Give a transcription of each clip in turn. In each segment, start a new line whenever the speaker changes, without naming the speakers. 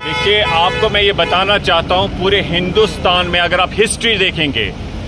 देखिए, आपको मैं ये बताना चाहता हूँ, पूरे हिंदुस्तान में अगर आप हिस्ट्री देखेंगे,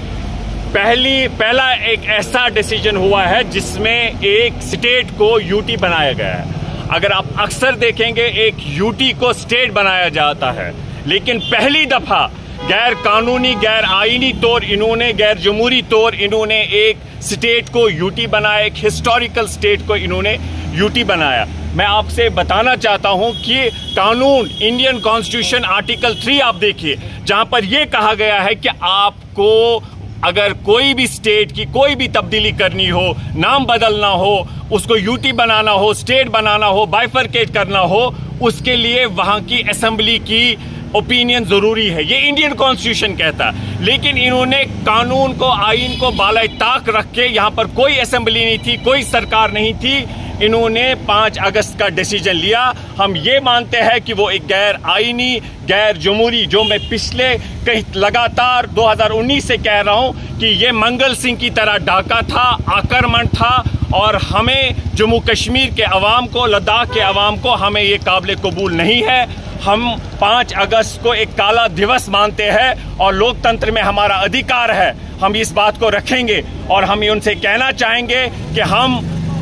पहला एक ऐसा डिसीजन हुआ है जिसमें एक स्टेट को यूटी बनाया गया है। अगर आप अक्सर देखेंगे, एक यूटी को स्टेट बनाया जाता है, लेकिन पहली दफा गैर कानूनी, गैर आईनी तौर इन्होंने, गैर जमहूरी तौर इन्होंने एक स्टेट को यूटी बनाया, एक हिस्टोरिकल स्टेट को इन्होंने यूटी बनाया। मैं आपसे बताना चाहता हूं कि कानून, इंडियन कॉन्स्टिट्यूशन आर्टिकल 3 आप देखिए, जहां पर यह कहा गया है कि आपको अगर कोई भी स्टेट की कोई भी तब्दीली करनी हो, नाम बदलना हो, उसको यूटी बनाना हो, स्टेट बनाना हो, बाइफरकेट करना हो, उसके लिए वहां की असेंबली की ओपिनियन जरूरी है। ये इंडियन कॉन्स्टिट्यूशन कहता है। लेकिन इन्होंने कानून को, आईन को बाला ताक रख के, यहां पर कोई असेंबली नहीं थी, कोई सरकार नहीं थी, इन्होंने 5 अगस्त का डिसीजन लिया। हम ये मानते हैं कि वो एक गैर आईनी, गैर जमहूरी, जो मैं पिछले कई लगातार 2019 से कह रहा हूं कि ये मंगल सिंह की तरह डाका था, आक्रमण था, और हमें जम्मू कश्मीर के अवाम को, लद्दाख के अवाम को, हमें ये काबिल कबूल नहीं है। हम 5 अगस्त को एक काला दिवस मानते हैं और लोकतंत्र में हमारा अधिकार है, हम इस बात को रखेंगे। और हम उनसे कहना चाहेंगे कि हम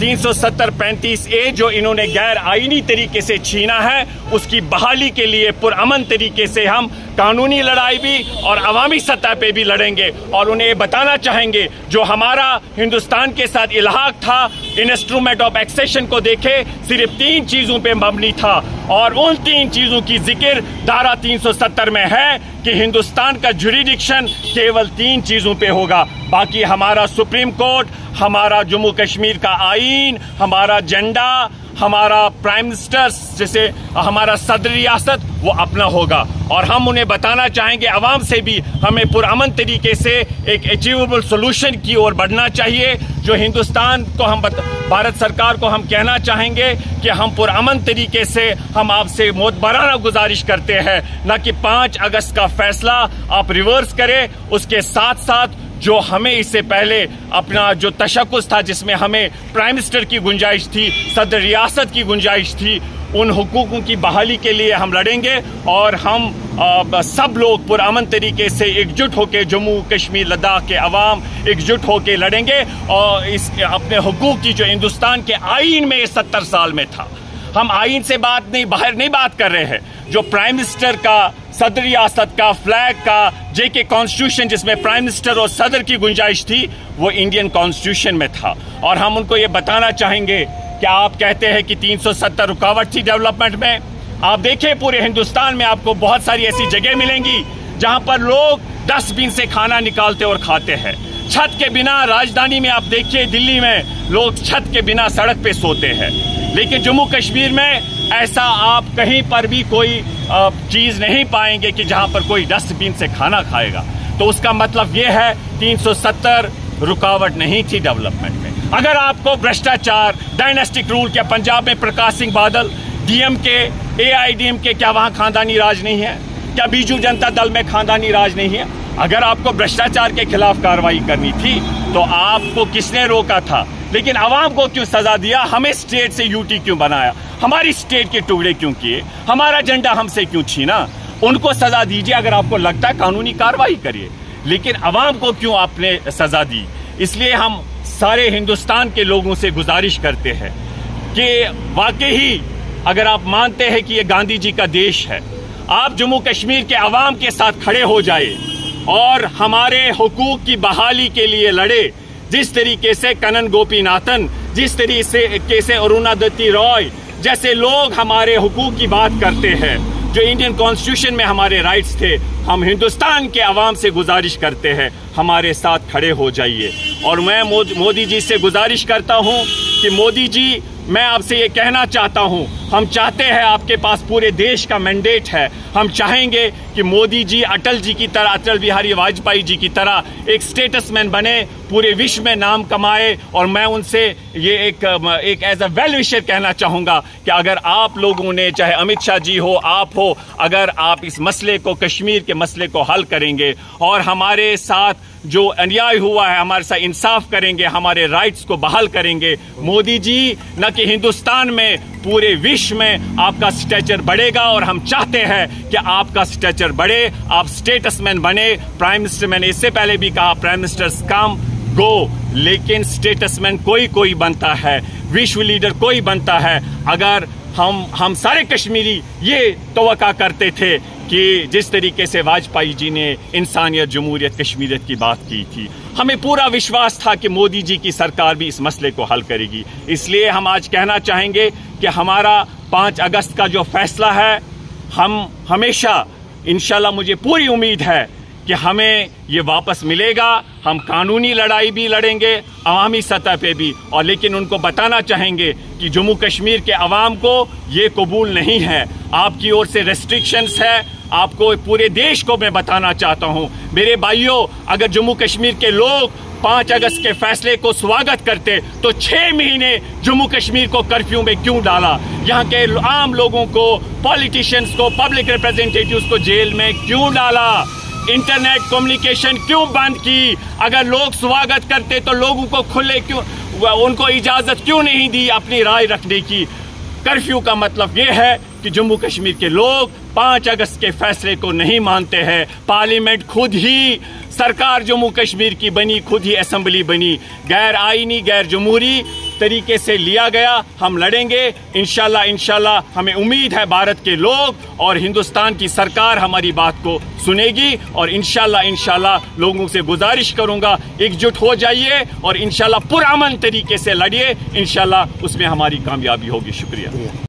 370-35A जो इन्होंने गैर आईनी तरीके से छीना है, उसकी बहाली के लिए पुरअमन तरीके से हम कानूनी लड़ाई भी और अवामी सतह पे भी लड़ेंगे। और उन्हें बताना चाहेंगे, जो हमारा हिंदुस्तान के साथ इल्हाक था, इंस्ट्रूमेंट ऑफ एक्सेशन को देखे, सिर्फ 3 चीजों पे मबनी था, और उन 3 चीजों की जिक्र धारा 370 में है कि हिंदुस्तान का जुरिडिक्शन केवल 3 चीजों पे होगा। बाकी हमारा सुप्रीम कोर्ट, हमारा जम्मू कश्मीर का आईन, हमारा झंडा, हमारा प्राइम मिनिस्टर, जैसे हमारा सदर रियासत, वो अपना होगा। और हम उन्हें बताना चाहेंगे, अवाम से भी, हमें पुरअमन तरीके से एक अचीवेबल सोल्यूशन की ओर बढ़ना चाहिए। जो हिंदुस्तान को हम भारत सरकार को हम कहना चाहेंगे कि हम पुरअमन तरीके से हम आपसे मोतबराना गुजारिश करते हैं, न कि 5 अगस्त का फैसला आप रिवर्स करें। उसके साथ साथ जो हमें इससे पहले अपना जो तशक्कुस था, जिसमें हमें प्राइम मिनिस्टर की गुंजाइश थी, सदर रियासत की गुंजाइश थी, उन हुकूकों की बहाली के लिए हम लड़ेंगे। और हम सब लोग पुरअमन तरीके से एकजुट होकर, जम्मू कश्मीर लद्दाख के अवाम एकजुट होकर लड़ेंगे। और इस अपने हुकूक की, जो हिंदुस्तान के आईन में 70 साल में था, हम आईन से बाहर नहीं बात कर रहे हैं। जो प्राइम मिनिस्टर का, सदर रियासत का, फ्लैग का, जेके कॉन्स्टिट्यूशन जिसमें प्राइम मिनिस्टर और सदर की गुंजाइश थी, वो इंडियन कॉन्स्टिट्यूशन में था। और हम उनको ये बताना चाहेंगे कि आप कहते हैं कि 370 रुकावट थी डेवलपमेंट में। आप देखें, पूरे हिंदुस्तान में आपको बहुत सारी ऐसी जगह मिलेंगी जहां पर लोग डस्टबिन से खाना निकालते और खाते हैं, छत के बिना। राजधानी में आप देखिए, दिल्ली में लोग छत के बिना सड़क पे सोते हैं। लेकिन जम्मू कश्मीर में ऐसा आप कहीं पर भी कोई चीज नहीं पाएंगे कि जहां पर कोई डस्टबिन से खाना खाएगा। तो उसका मतलब यह है 370 रुकावट नहीं थी डेवलपमेंट में। अगर आपको भ्रष्टाचार, डायनेस्टिक रूल, क्या पंजाब में प्रकाश सिंह बादल, DMK, AIDMK, क्या वहां खानदानी राज नहीं है? क्या बीजू जनता दल में खानदानी राज नहीं है? अगर आपको भ्रष्टाचार के खिलाफ कार्रवाई करनी थी तो आपको किसने रोका था? लेकिन आवाम को क्यों सजा दिया? हमें स्टेट से यूटी क्यों बनाया? हमारी स्टेट के टुकड़े क्यों किए? हमारा झंडा हमसे क्यों छीना? उनको सजा दीजिए, अगर आपको लगता है कानूनी कार्रवाई करिए, लेकिन आवाम को क्यों आपने सजा दी? इसलिए हम सारे हिंदुस्तान के लोगों से गुजारिश करते हैं कि वाकई ही अगर आप मानते हैं कि ये गांधी जी का देश है, आप जम्मू कश्मीर के अवाम के साथ खड़े हो जाए और हमारे हुकूक की बहाली के लिए लड़े। जिस तरीके से कनन गोपीनाथन, जिस तरीके से अरुणादत्ती रॉय जैसे लोग हमारे हुकूक की बात करते हैं, जो इंडियन कॉन्स्टिट्यूशन में हमारे राइट्स थे, हम हिंदुस्तान के अवाम से गुजारिश करते हैं, हमारे साथ खड़े हो जाइए। और मैं मोदी जी से गुजारिश करता हूं कि मोदी जी, मैं आपसे ये कहना चाहता हूं, हम चाहते हैं, आपके पास पूरे देश का मैंडेट है, हम चाहेंगे कि मोदी जी अटल जी की तरह, अटल बिहारी वाजपेयी जी की तरह एक स्टेटसमैन बने, पूरे विश्व में नाम कमाए। और मैं उनसे ये एक एज अ वेल विशर कहना चाहूंगा कि अगर आप लोगों ने, चाहे अमित शाह जी हो, आप हो, अगर आप इस मसले को, कश्मीर के मसले को हल करेंगे और हमारे साथ जो अन्याय हुआ है, हमारे साथ इंसाफ करेंगे, हमारे राइट्स को बहाल करेंगे, मोदी जी न ताकि हिंदुस्तान में, पूरे विश्व में आपका स्टेचर बढ़ेगा। और हम चाहते हैं कि आपका स्टेचर बढ़े, आप स्टेटसमैन बने। प्राइम मिनिस्टर, मैंने इससे पहले भी कहा, प्राइम मिनिस्टर्स कम गो, लेकिन स्टेटसमैन कोई बनता है, विश्व लीडर कोई बनता है। अगर हम सारे कश्मीरी ये तवक्का करते थे कि जिस तरीके से वाजपेयी जी ने इंसानियत, जमहूरियत, कश्मीरियत की बात की थी, हमें पूरा विश्वास था कि मोदी जी की सरकार भी इस मसले को हल करेगी। इसलिए हम आज कहना चाहेंगे कि हमारा 5 अगस्त का जो फैसला है, हम हमेशा इंशाल्लाह, मुझे पूरी उम्मीद है कि हमें ये वापस मिलेगा। हम कानूनी लड़ाई भी लड़ेंगे, अवामी सतह पे भी, और लेकिन उनको बताना चाहेंगे कि जम्मू कश्मीर के अवाम को ये कबूल नहीं है। आपकी ओर से रेस्ट्रिक्शंस है, आपको पूरे देश को मैं बताना चाहता हूँ। मेरे भाइयों, अगर जम्मू कश्मीर के लोग 5 अगस्त के फैसले को स्वागत करते तो 6 महीने जम्मू कश्मीर को कर्फ्यू में क्यों डाला? यहाँ के आम लोगों को, पॉलिटिशियंस को, पब्लिक रिप्रेजेंटेटिव्स को जेल में क्यों डाला? इंटरनेट कम्युनिकेशन क्यों बंद की? अगर लोग स्वागत करते तो लोगों को खुले क्यों, उनको इजाजत क्यों नहीं दी अपनी राय रखने की? कर्फ्यू का मतलब यह है कि जम्मू कश्मीर के लोग 5 अगस्त के फैसले को नहीं मानते हैं। पार्लियामेंट खुद ही, सरकार जम्मू कश्मीर की बनी, खुद ही असेंबली बनी, गैर आईनी, गैर जमहूरी तरीके से लिया गया। हम लड़ेंगे इंशाल्लाह। हमें उम्मीद है भारत के लोग और हिंदुस्तान की सरकार हमारी बात को सुनेगी। और इंशाल्लाह लोगों से गुजारिश करूंगा, एकजुट हो जाइए और इंशाल्लाह पुरअमन तरीके से लड़िए। इंशाल्लाह उसमें हमारी कामयाबी होगी। शुक्रिया।